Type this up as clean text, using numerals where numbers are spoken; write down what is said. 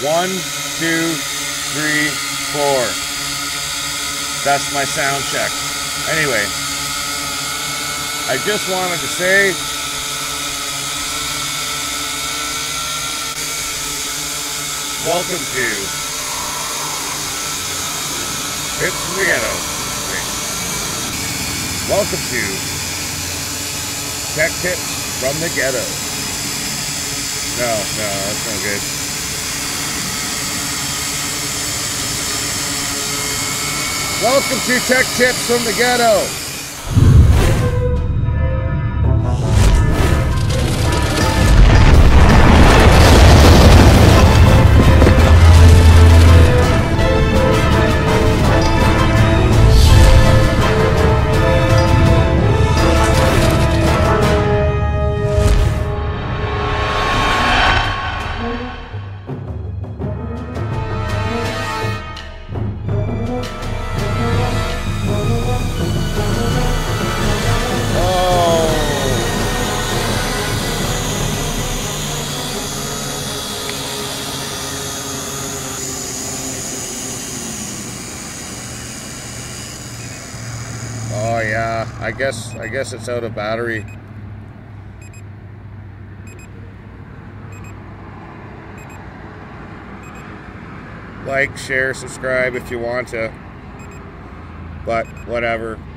1, 2, 3, 4. That's my sound check. Anyway, I just wanted to say welcome to Tips from the Ghetto. Welcome to Tech Tips from the Ghetto. No, that's no good. Welcome to Tech Tips from the Ghetto. Oh yeah, I guess it's out of battery. Like, share, subscribe if you want to. But whatever.